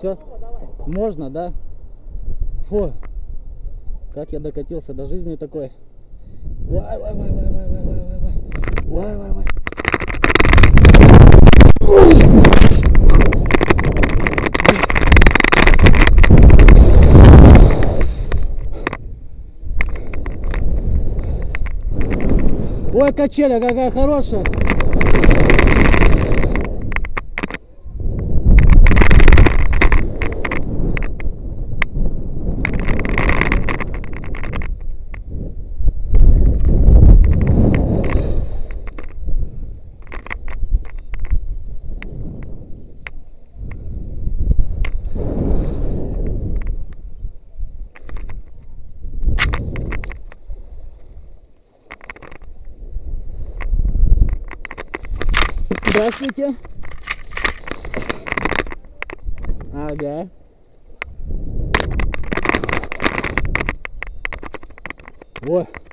Все? Можно, да? Фу. Как я докатился до жизни такой. Вай, вай, вай, вай, вай, вай, вай, вай. Вай, вай, вай. Ой, качеля какая хорошая. Здравствуйте. Ага. О.